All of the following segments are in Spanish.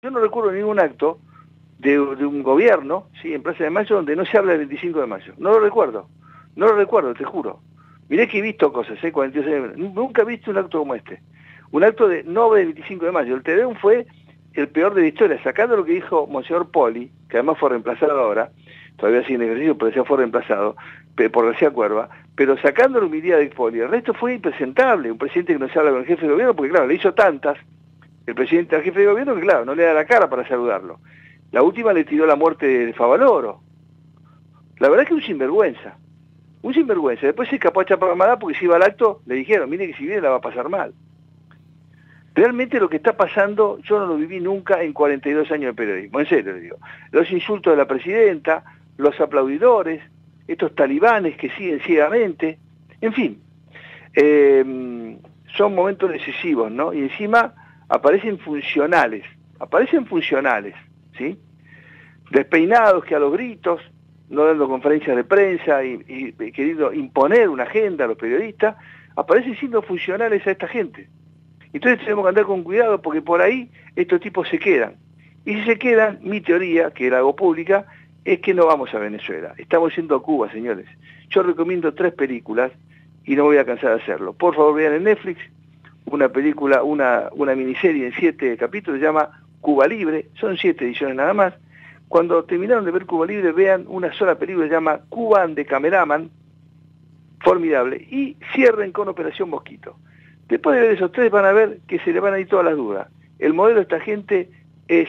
Yo no recuerdo ningún acto de un gobierno, ¿sí?, en Plaza de Mayo donde no se habla del 25 de mayo. No lo recuerdo, te juro. Miré que he visto cosas, 42 años, nunca he visto un acto como este. Un acto de no del 25 de mayo. El Te Deum fue el peor de la historia, sacando lo que dijo Monseñor Poli, que además fue reemplazado ahora, todavía sigue en ejercicio, pero ya fue reemplazado por García Cuerva, pero sacando la humildad de Poli, el resto fue impresentable. Un presidente que no se habla con el jefe de gobierno, porque claro, le hizo tantas el presidente al jefe de gobierno que claro, no le da la cara para saludarlo. La última le tiró la muerte de Favaloro. La verdad es que un sinvergüenza. Después se escapó a Chapagamada porque si iba al acto, le dijeron, mire que si viene la va a pasar mal. Realmente lo que está pasando, yo no lo viví nunca en 42 años de periodismo, en serio le digo. Los insultos de la presidenta, los aplaudidores, estos talibanes que siguen ciegamente, en fin, son momentos decisivos, ¿no? Y encima aparecen funcionales, ¿sí? Despeinados que a los gritos, no dando conferencias de prensa y queriendo imponer una agenda a los periodistas, aparecen siendo funcionales a esta gente. Entonces tenemos que andar con cuidado porque por ahí estos tipos se quedan. Y si se quedan, mi teoría, que la hago pública, es que no vamos a Venezuela. Estamos yendo a Cuba, señores. Yo recomiendo 3 películas y no voy a cansar de hacerlo. Por favor, vean en Netflix una película, una miniserie en 7 capítulos, se llama Cuba Libre, son 7 ediciones nada más. Cuando terminaron de ver Cuba Libre, vean una sola película, se llama Cuba and the Cameraman, formidable, y cierren con Operación Mosquito. Después de ver esos 3 van a ver que se le van a ir todas las dudas. El modelo de esta gente es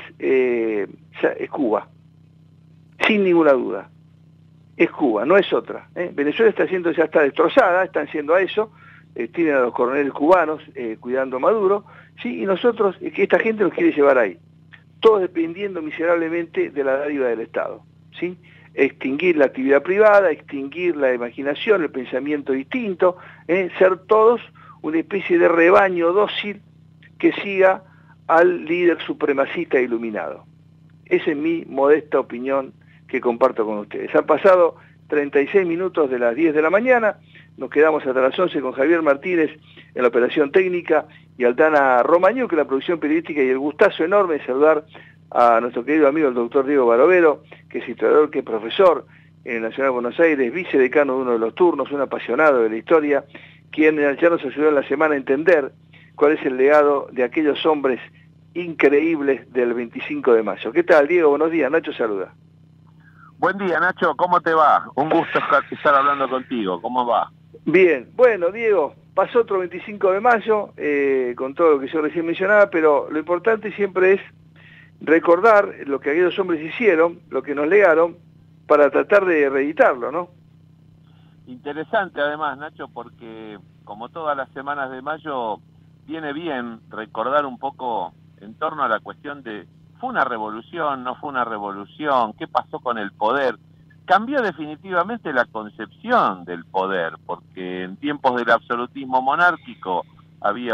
Cuba, sin ninguna duda. Es Cuba, no es otra. Venezuela ya está destrozada, están haciendo a eso, tienen a los coroneles cubanos cuidando a Maduro, ¿sí? Y nosotros, que esta gente nos quiere llevar ahí. Todos dependiendo miserablemente de la dádiva del Estado, ¿sí? Extinguir la actividad privada, extinguir la imaginación, el pensamiento distinto, ser todos una especie de rebaño dócil que siga al líder supremacista iluminado. Esa es mi modesta opinión que comparto con ustedes. Han pasado 36 minutos de las 10 de la mañana, nos quedamos hasta las 11 con Javier Martínez en la operación técnica y Aldana Romagnó, que es la producción periodística, y el gustazo enorme de saludar a nuestro querido amigo el doctor Diego Barovero, que es historiador, que es profesor en el Nacional de Buenos Aires, vicedecano de uno de los turnos, un apasionado de la historia, quien ya nos ayudó en la semana a entender cuál es el legado de aquellos hombres increíbles del 25 de mayo. ¿Qué tal, Diego? Buenos días. Nacho saluda. Buen día, Nacho, ¿cómo te va? Un gusto estar hablando contigo, ¿cómo va? Bien, bueno, Diego, pasó otro 25 de mayo, con todo lo que yo recién mencionaba, pero lo importante siempre es recordar lo que aquellos hombres hicieron, lo que nos legaron, para tratar de reeditarlo, ¿no? Interesante además, Nacho, porque como todas las semanas de mayo, viene bien recordar un poco en torno a la cuestión de ¿fue una revolución? ¿No fue una revolución? ¿Qué pasó con el poder? Cambió definitivamente la concepción del poder, porque en tiempos del absolutismo monárquico había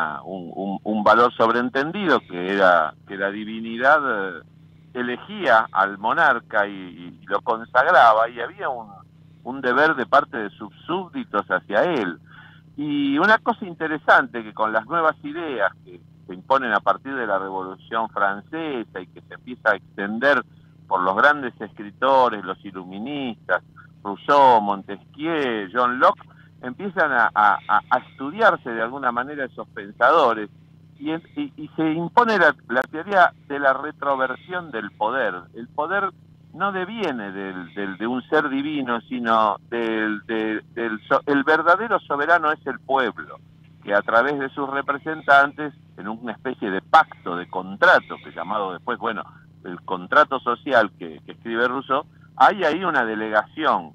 un valor sobreentendido que era que la divinidad elegía al monarca y lo consagraba, y había un deber de parte de sus súbditos hacia él. Y una cosa interesante, que con las nuevas ideas que se imponen a partir de la Revolución Francesa y que se empieza a extender por los grandes escritores, los iluministas, Rousseau, Montesquieu, John Locke, empiezan a estudiarse de alguna manera esos pensadores y se impone la teoría de la retroversión del poder. El poder no deviene de un ser divino, sino el verdadero soberano es el pueblo, que a través de sus representantes, en una especie de pacto, de contrato, que llamado después, bueno, el contrato social que escribe Rousseau, hay ahí una delegación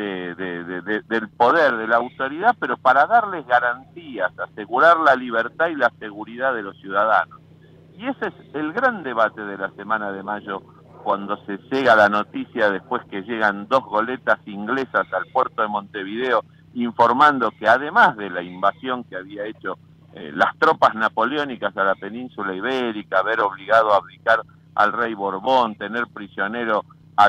del poder, de la autoridad, pero para darles garantías, asegurar la libertad y la seguridad de los ciudadanos. Y ese es el gran debate de la semana de mayo, cuando se llega la noticia después que llegan 2 goletas inglesas al puerto de Montevideo, informando que además de la invasión que había hecho las tropas napoleónicas a la península ibérica, haber obligado a abdicar al rey Borbón, tener prisionero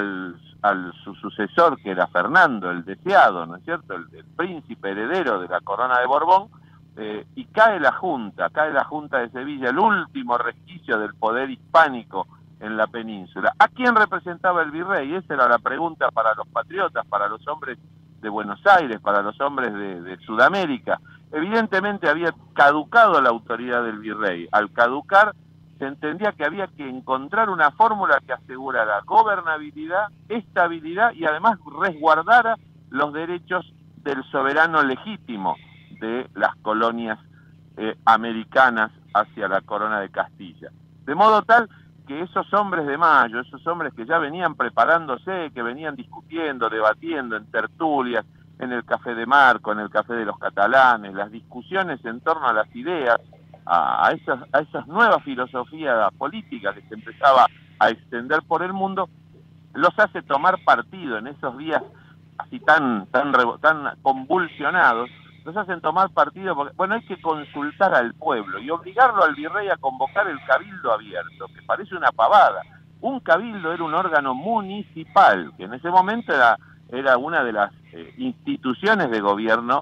su sucesor, que era Fernando, el deseado, ¿no es cierto?, el príncipe heredero de la corona de Borbón, y cae la Junta de Sevilla, el último resquicio del poder hispánico en la península. ¿A quién representaba el virrey? Esa era la pregunta para los patriotas, para los hombres de Buenos Aires, para los hombres de Sudamérica. Evidentemente había caducado la autoridad del virrey. Al caducar, se entendía que había que encontrar una fórmula que asegurara gobernabilidad, estabilidad y además resguardara los derechos del soberano legítimo de las colonias americanas hacia la corona de Castilla. De modo tal que esos hombres de Mayo, esos hombres que ya venían preparándose, que venían discutiendo, debatiendo en tertulias, en el Café de Marco, en el Café de los Catalanes, las discusiones en torno a las ideas, a esas nuevas filosofías políticas que se empezaba a extender por el mundo, los hace tomar partido en esos días así tan convulsionados, los hacen tomar partido porque, bueno, hay que consultar al pueblo y obligarlo al virrey a convocar el cabildo abierto, que parece una pavada. Un cabildo era un órgano municipal, que en ese momento era una de las instituciones de gobierno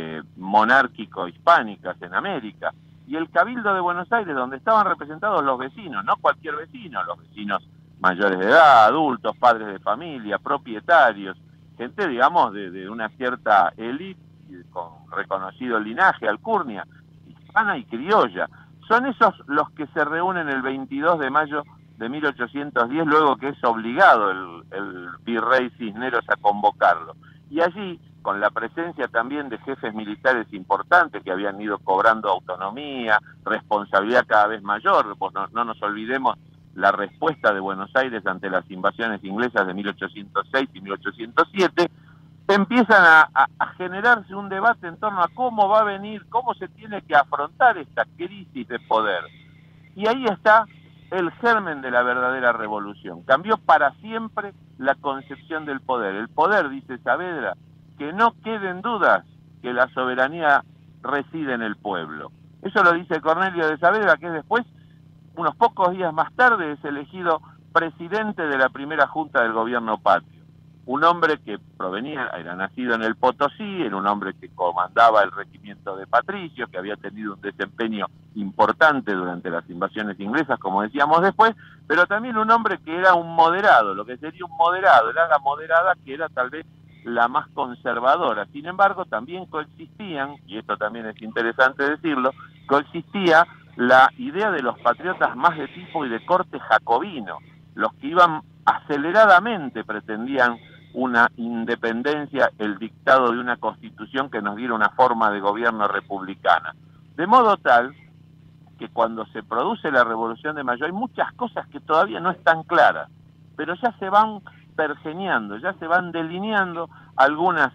monárquico hispánicas en América. Y el Cabildo de Buenos Aires, donde estaban representados los vecinos, no cualquier vecino, los vecinos mayores de edad, adultos, padres de familia, propietarios, gente, digamos, de una cierta élite con reconocido linaje, alcurnia, hispana y criolla. Son esos los que se reúnen el 22 de mayo de 1810, luego que es obligado el virrey Cisneros a convocarlo. Y allí, con la presencia también de jefes militares importantes que habían ido cobrando autonomía, responsabilidad cada vez mayor, pues no nos olvidemos la respuesta de Buenos Aires ante las invasiones inglesas de 1806 y 1807, empiezan a generarse un debate en torno a cómo va a venir, cómo se tiene que afrontar esta crisis de poder. Y ahí está el germen de la verdadera revolución. Cambió para siempre la concepción del poder. El poder, dice Saavedra, que no queden dudas que la soberanía reside en el pueblo. Eso lo dice Cornelio de Saavedra, que después, unos pocos días más tarde, es elegido presidente de la primera junta del gobierno patrio. Un hombre que era nacido en el Potosí, era un hombre que comandaba el regimiento de patricios, que había tenido un desempeño importante durante las invasiones inglesas, como decíamos después, pero también un hombre que era un moderado, lo que sería un moderado, era la moderada que era tal vez la más conservadora. Sin embargo, también coexistían, y esto también es interesante decirlo, coexistía la idea de los patriotas más de tipo y de corte jacobino, los que iban aceleradamente, pretendían una independencia, el dictado de una constitución que nos diera una forma de gobierno republicana. De modo tal que cuando se produce la Revolución de Mayo hay muchas cosas que todavía no están claras, pero ya se van pergeñando, ya se van delineando algunas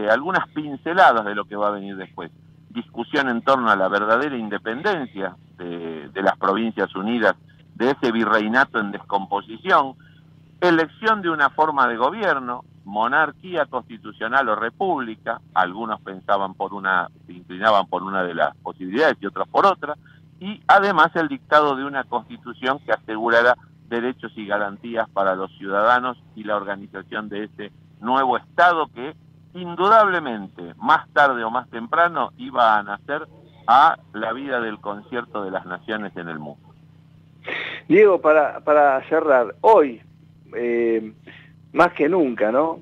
pinceladas de lo que va a venir después. Discusión en torno a la verdadera independencia de las Provincias Unidas, de ese virreinato en descomposición, elección de una forma de gobierno, monarquía constitucional o república, algunos se inclinaban por una de las posibilidades y otros por otra, y además el dictado de una constitución que asegurara derechos y garantías para los ciudadanos y la organización de ese nuevo Estado que indudablemente, más tarde o más temprano, iba a nacer a la vida del concierto de las naciones en el mundo. Diego, para cerrar, hoy, más que nunca, ¿no?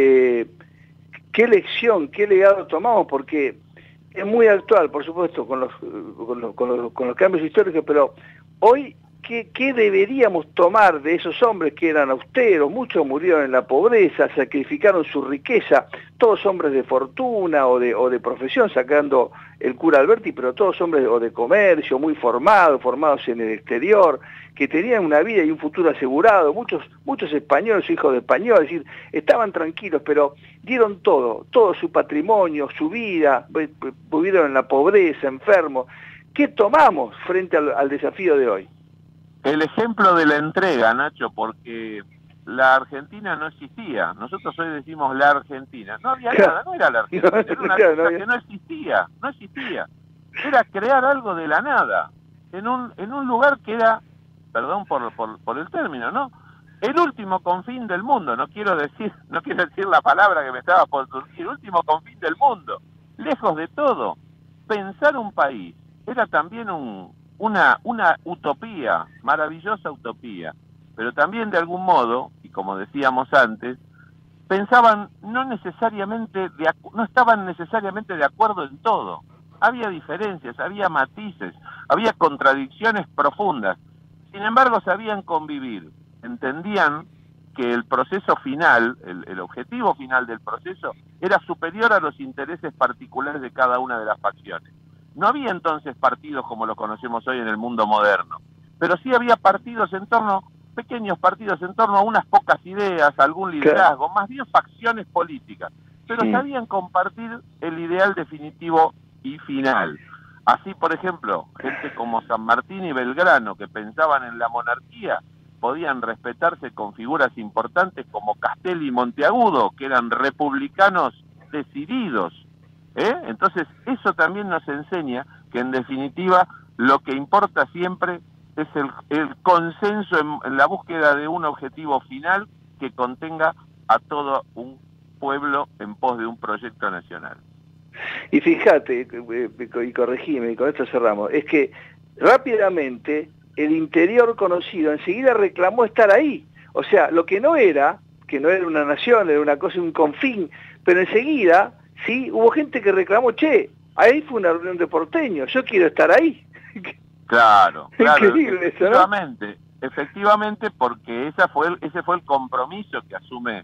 ¿Qué lección, qué legado tomamos? Porque es muy actual, por supuesto, con los cambios históricos, pero hoy, ¿qué deberíamos tomar de esos hombres que eran austeros? Muchos murieron en la pobreza, sacrificaron su riqueza, todos hombres de fortuna o de profesión, sacando el cura Alberti, pero todos hombres o de comercio, muy formados en el exterior, que tenían una vida y un futuro asegurado, muchos españoles, hijos de españoles, es decir, estaban tranquilos, pero dieron todo su patrimonio, su vida, vivieron en la pobreza, enfermos. ¿Qué tomamos frente al desafío de hoy? El ejemplo de la entrega, Nacho, porque la Argentina no existía. Nosotros hoy decimos la Argentina. No había nada, no era la Argentina, era una cosa que no existía. Era crear algo de la nada, en un lugar que era, perdón por el término, ¿no? El último confín del mundo, no quiero decir la palabra que me estaba por surgir, el último confín del mundo, lejos de todo. pensar un país era también una utopía, maravillosa utopía, pero también de algún modo, y como decíamos antes, pensaban no estaban necesariamente de acuerdo en todo. Había diferencias, había matices, había contradicciones profundas. Sin embargo, sabían convivir, entendían que el proceso final, el objetivo final del proceso, era superior a los intereses particulares de cada una de las facciones. No había entonces partidos como los conocemos hoy en el mundo moderno, pero sí había pequeños partidos en torno a unas pocas ideas, algún liderazgo, más bien facciones políticas, pero sabían compartir el ideal definitivo y final. Así, por ejemplo, gente como San Martín y Belgrano, que pensaban en la monarquía, podían respetarse con figuras importantes como Castelli y Monteagudo, que eran republicanos decididos. Entonces, eso también nos enseña que, en definitiva, lo que importa siempre es el consenso en la búsqueda de un objetivo final que contenga a todo un pueblo en pos de un proyecto nacional. Y fíjate, y corregime, y con esto cerramos, es que rápidamente el interior conocido enseguida reclamó estar ahí. O sea, lo que no era una nación, era una cosa, un confín, pero enseguida, sí, hubo gente que reclamó, che, ahí fue una reunión de porteños, yo quiero estar ahí. Claro, increíble eso, ¿no? Efectivamente, porque ese fue el compromiso que asume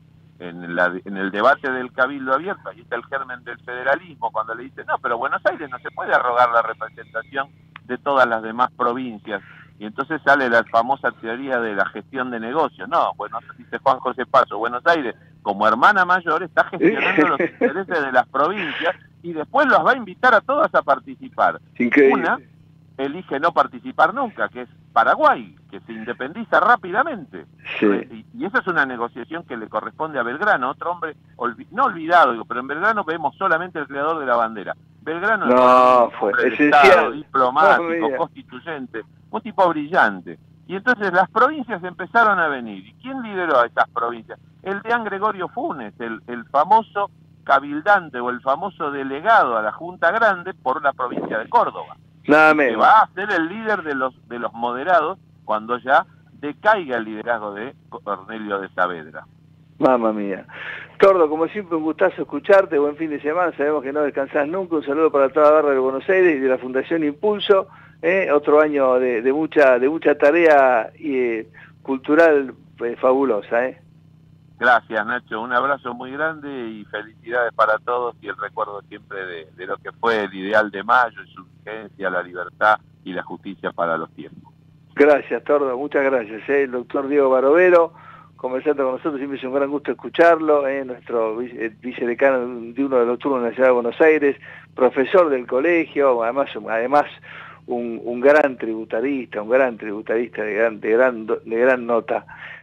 en el debate del Cabildo Abierto. Ahí está el germen del federalismo, cuando le dice, no, pero Buenos Aires no se puede arrogar la representación de todas las demás provincias. Y entonces sale la famosa teoría de la gestión de negocios. No, bueno, dice Juan José Paso, Buenos Aires, como hermana mayor, está gestionando los intereses de las provincias y después los va a invitar a todas a participar. Increíble. Una elige no participar nunca, que es Paraguay, que se independiza rápidamente. Sí. Y esa es una negociación que le corresponde a Belgrano, otro hombre no olvidado, pero en Belgrano vemos solamente el creador de la bandera. Belgrano fue esencial, Estado, diplomático, constituyente, un tipo brillante. Y entonces las provincias empezaron a venir. ¿Y quién lideró a esas provincias? El deán Gregorio Funes, el famoso cabildante o el famoso delegado a la Junta Grande por la provincia de Córdoba. Nada menos. Que va a ser el líder de los moderados cuando ya decaiga el liderazgo de Cornelio de Saavedra. Mamma mía. Tordo, como siempre, un gustazo escucharte, buen fin de semana, sabemos que no descansás nunca, un saludo para toda la barra de Buenos Aires y de la Fundación Impulso, otro año de mucha tarea cultural fabulosa. Gracias, Nacho, un abrazo muy grande y felicidades para todos y el recuerdo siempre de lo que fue el ideal de Mayo y su vigencia, la libertad y la justicia para los tiempos. Gracias, Tordo, muchas gracias. El doctor Diego Barovero, conversando con nosotros, siempre es un gran gusto escucharlo, nuestro vicedecano de uno de los turnos de la Ciudad de Buenos Aires, profesor del colegio, además un gran tributarista, de gran nota.